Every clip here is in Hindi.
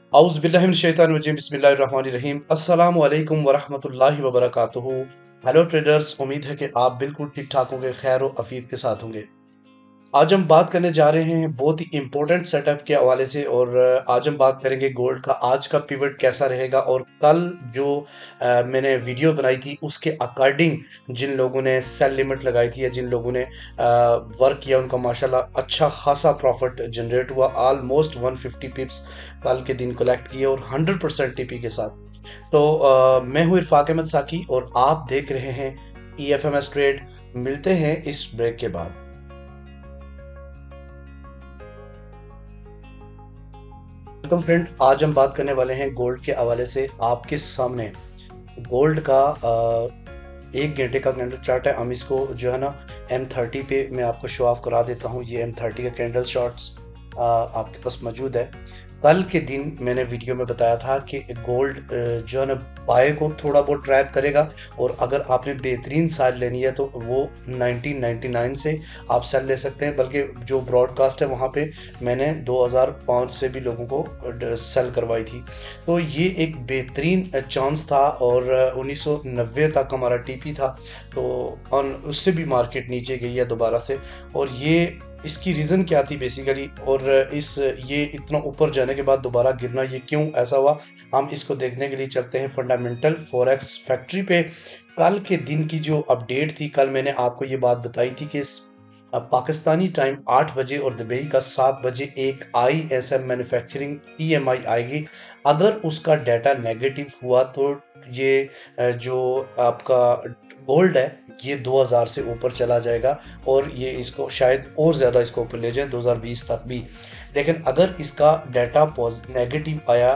औज़ुबिल्लाहिमिनश्शैतानिर्रजीम बिस्मिल्लाहिर्रहमानिर्रहीम अस्सलामु अलैकुम वरहमतुल्लाहि वबरकातुहू। हेलो ट्रेडर्स, उम्मीद है कि आप बिल्कुल ठीक ठाक होंगे, खैर व अफीद के साथ होंगे। आज हम बात करने जा रहे हैं बहुत ही इंपॉर्टेंट सेटअप के हवाले से और आज हम बात करेंगे गोल्ड का आज का पिवट कैसा रहेगा और कल जो मैंने वीडियो बनाई थी उसके अकॉर्डिंग जिन लोगों ने सेल लिमिट लगाई थी या जिन लोगों ने वर्क किया उनका माशाल्लाह अच्छा खासा प्रॉफिट जनरेट हुआ। ऑलमोस्ट 150 पिप्स कल के दिन कलेक्ट किए और 100% टीपी के साथ। तो मैं हूँ इरफाक अहमद साकी और आप देख रहे हैं EFMS ट्रेड। मिलते हैं इस ब्रेक के बाद। वेलकम फ्रेंड, आज हम बात करने वाले हैं गोल्ड के हवाले से। आपके सामने गोल्ड का 1 घंटे का कैंडल चार्ट है। हम इसको जो है ना M30 पे मैं आपको शो ऑफ करा देता हूँ। ये M30 का कैंडल चार्ट्स आपके पास मौजूद है। कल के दिन मैंने वीडियो में बताया था कि गोल्ड जो है ना बाय को थोड़ा बहुत ट्रैप करेगा और अगर आपने बेहतरीन सेल लेनी है तो वो 1999 से आप सेल ले सकते हैं। बल्कि जो ब्रॉडकास्ट है वहाँ पे मैंने 2005 से भी लोगों को सेल करवाई थी। तो ये एक बेहतरीन चांस था और 1990 तक हमारा टीपी था। तो उससे भी मार्केट नीचे गई है दोबारा से। और ये इसकी रीज़न क्या थी बेसिकली, और ये इतना ऊपर जाने के बाद दोबारा गिरना ये क्यों ऐसा हुआ, हम इसको देखने के लिए चलते हैं फंडामेंटल फॉरेक्स फैक्ट्री पे। कल के दिन की जो अपडेट थी, कल मैंने आपको ये बात बताई थी कि पाकिस्तानी टाइम 8 बजे और दुबई का 7 बजे एक ISM मैन्युफैक्चरिंग PMI आएगी। अगर उसका डाटा नेगेटिव हुआ तो ये जो आपका गोल्ड है ये 2000 से ऊपर चला जाएगा और ये इसको शायद और ज़्यादा इसको ऊपर ले जाए 2020 तक भी। लेकिन अगर इसका डाटा नेगेटिव आया,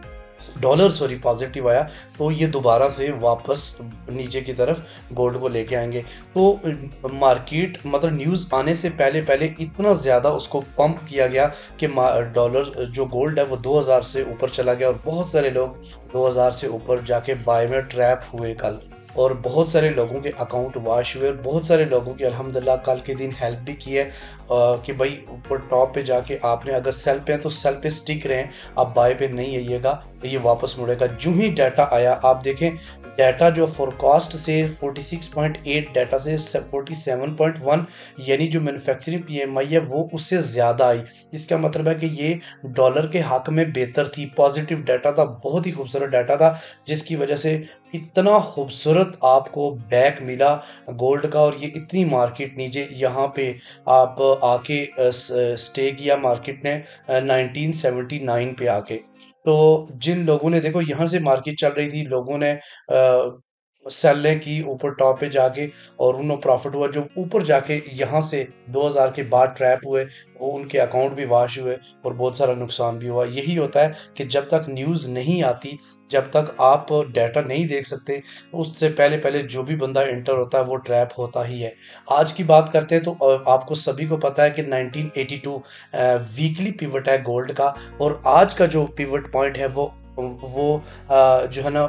डॉलर सॉरी पॉजिटिव आया, तो ये दोबारा से वापस नीचे की तरफ गोल्ड को लेके आएंगे। तो मार्केट मतलब न्यूज़ आने से पहले पहले इतना ज़्यादा उसको पंप किया गया कि डॉलर जो गोल्ड है वो 2000 से ऊपर चला गया और बहुत सारे लोग 2000 से ऊपर जाके बाय में ट्रैप हुए कल। और बहुत सारे लोगों के अकाउंट वाश हुए और बहुत सारे लोगों की अल्हम्दुलिल्लाह कल के दिन हेल्प भी की है कि भाई ऊपर टॉप पे जाके आपने अगर सेल पे हैं तो सेल पे स्टिक रहें, आप बाय पे नहीं आइएगा, तो ये वापस मुड़ेगा। जो ही डाटा आया आप देखें, डाटा जो फोरकास्ट से 46.8 डाटा से 47.1 यानी जो मैन्युफैक्चरिंग PMI है वो उससे ज़्यादा आई। इसका मतलब है कि ये डॉलर के हक में बेहतर थी, पॉजिटिव डाटा था, बहुत ही खूबसूरत डाटा था जिसकी वजह से इतना खूबसूरत आपको बैक मिला गोल्ड का। और ये इतनी मार्केट नीचे यहाँ पे आप आके स्टे किया मार्केट ने 1979 पे आके। तो जिन लोगों ने देखो यहाँ से मार्केट चल रही थी, लोगों ने सेलें की ऊपर टॉप पे जाके और उन्हें प्रॉफिट हुआ। जो ऊपर जाके यहाँ से 2000 के बाद ट्रैप हुए वो उनके अकाउंट भी वाश हुए और बहुत सारा नुकसान भी हुआ। यही होता है कि जब तक न्यूज़ नहीं आती, जब तक आप डाटा नहीं देख सकते, उससे पहले पहले जो भी बंदा एंटर होता है वो ट्रैप होता ही है। आज की बात करते हैं तो आपको सभी को पता है कि 1982 वीकली पिवट है गोल्ड का और आज का जो पिवट पॉइंट है वो जो है ना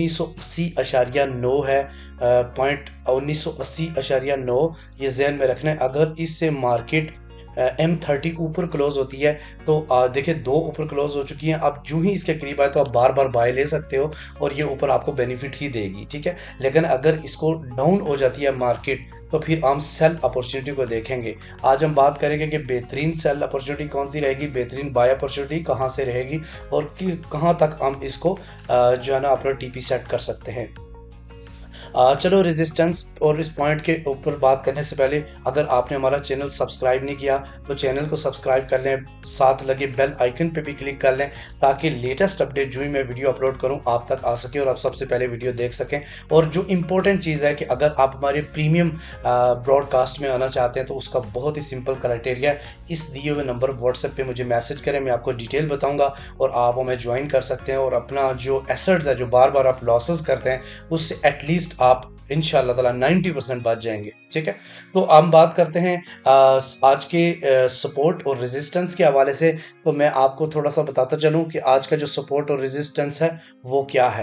1980.9 है। पॉइंट 1980.9 ये जहन में रखना है। अगर इससे मार्केट M30 ऊपर क्लोज होती है तो देखिए 2 ऊपर क्लोज हो चुकी हैं। अब जो ही इसके करीब आए तो आप बार बार बाय ले सकते हो और ये ऊपर आपको बेनिफिट ही देगी, ठीक है। लेकिन अगर इसको डाउन हो जाती है मार्केट तो फिर हम सेल अपॉर्चुनिटी को देखेंगे। आज हम बात करेंगे कि बेहतरीन सेल अपॉर्चुनिटी कौन सी रहेगी, बेहतरीन बाय अपॉर्चुनिटी कहाँ से रहेगी और कहाँ तक हम इसको जो है ना अपना TP सेट कर सकते हैं। चलो रेजिस्टेंस और इस पॉइंट के ऊपर बात करने से पहले अगर आपने हमारा चैनल सब्सक्राइब नहीं किया तो चैनल को सब्सक्राइब कर लें, साथ लगे बेल आइकन पे भी क्लिक कर लें ताकि लेटेस्ट अपडेट जो ही मैं वीडियो अपलोड करूं आप तक आ सके और आप सबसे पहले वीडियो देख सकें। और जो इम्पोर्टेंट चीज़ है कि अगर आप हमारे प्रीमियम ब्रॉडकास्ट में आना चाहते हैं तो उसका बहुत ही सिंपल क्राइटेरिया है, इस दिए हुए नंबर व्हाट्सएप पे मुझे मैसेज करें, मैं आपको डिटेल बताऊंगा और आप हमें ज्वाइन कर सकते हैं और अपना जो एसेट्स है जो बार बार आप लॉसेस करते हैं उससे एटलीस्ट आप इंशाल्लाह ताला 90% बच जाएंगे, ठीक है। तो हम बात करते हैं आज के सपोर्ट और रेजिस्टेंस के हवाले से। तो मैं आपको थोड़ा सा बताता चलूं कि आज का जो सपोर्ट और रेजिस्टेंस है वो क्या है।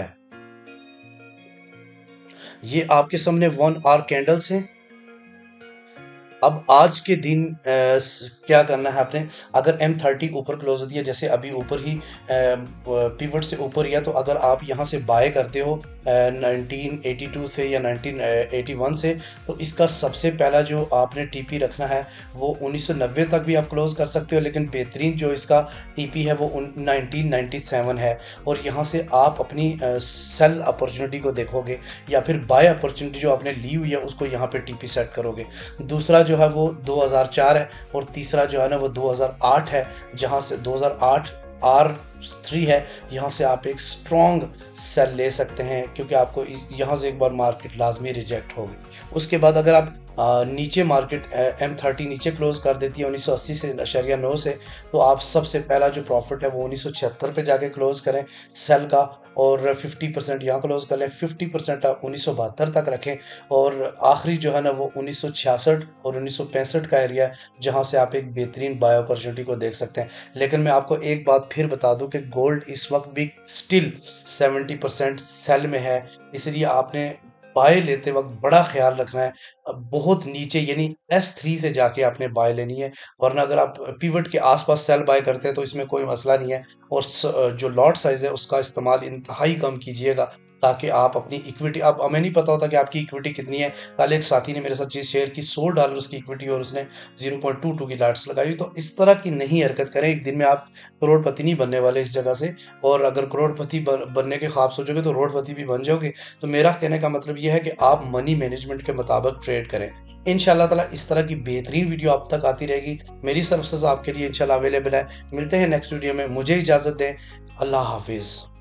ये आपके सामने 1 आवर कैंडल्स हैं। अब आज के दिन क्या करना है आपने, अगर M30 ऊपर क्लोज होती है, जैसे अभी ऊपर ही पिवट से ऊपर ही है, तो अगर आप यहाँ से बाय करते हो 1982 से या 1981 से, तो इसका सबसे पहला जो आपने टीपी रखना है वो 1990 तक भी आप क्लोज कर सकते हो, लेकिन बेहतरीन जो इसका टीपी है वो 1997 है। और यहाँ से आप अपनी सेल अपॉर्चुनिटी को देखोगे या फिर बाय अपॉर्चुनिटी जो आपने ली हुई है उसको यहाँ पे टीपी सेट करोगे। दूसरा जो है वो 2004 है, और तीसरा जो है ना वो 2008 है, जहाँ से 2008 R3 है, यहाँ से आप एक स्ट्रॉन्ग सेल ले सकते हैं, क्योंकि आपको यहाँ से एक बार मार्केट लाजमी रिजेक्ट होगी। उसके बाद अगर आप नीचे मार्केट M30 नीचे क्लोज कर देती है 1980 से अशरिया 9 से, तो आप सबसे पहला जो प्रॉफिट है वो 1976 पे जाके क्लोज करें सेल का, और 50% यहाँ क्लोज कर लें, 50% आप 1972 तक रखें, और आखिरी जो है ना वो 1966 और 1965 का एरिया है, जहाँ से आप एक बेहतरीन बाय अपॉर्चुनिटी को देख सकते हैं। लेकिन मैं आपको एक बात फिर बता दूं कि गोल्ड इस वक्त भी स्टिल 70% सेल में है, इसलिए आपने बाय लेते वक्त बड़ा ख्याल रखना है। बहुत नीचे यानी S3 से जाके आपने बाय लेनी है, वरना अगर आप पिवट के आसपास सेल बाय करते हैं तो इसमें कोई मसला नहीं है। और जो लॉट साइज है उसका इस्तेमाल इंतहाई कम कीजिएगा, ताकि आप अपनी इक्विटी, अब हमें नहीं पता होता कि आपकी इक्विटी कितनी है। कल एक साथी ने मेरे साथ चीज शेयर की, $100 उसकी इक्विटी और उसने 0.22 की लॉट्स लगाई। तो इस तरह की नहीं हरकत करें, एक दिन में आप करोड़पति नहीं बनने वाले इस जगह से। और अगर करोड़पति बनने के ख्वाब सोचोगे तो रोडपति भी बन जाओगे। तो मेरा कहने का मतलब यह है कि आप मनी मैनेजमेंट के मुताबिक ट्रेड करें। इंशाल्लाह ताला इस तरह की बेहतरीन वीडियो आप तक आती रहेगी, मेरी सर्विसेज आपके लिए इंशाल्लाह अवेलेबल है। मिलते हैं नेक्स्ट वीडियो में, मुझे इजाज़त दें। अल्लाह हाफिज़।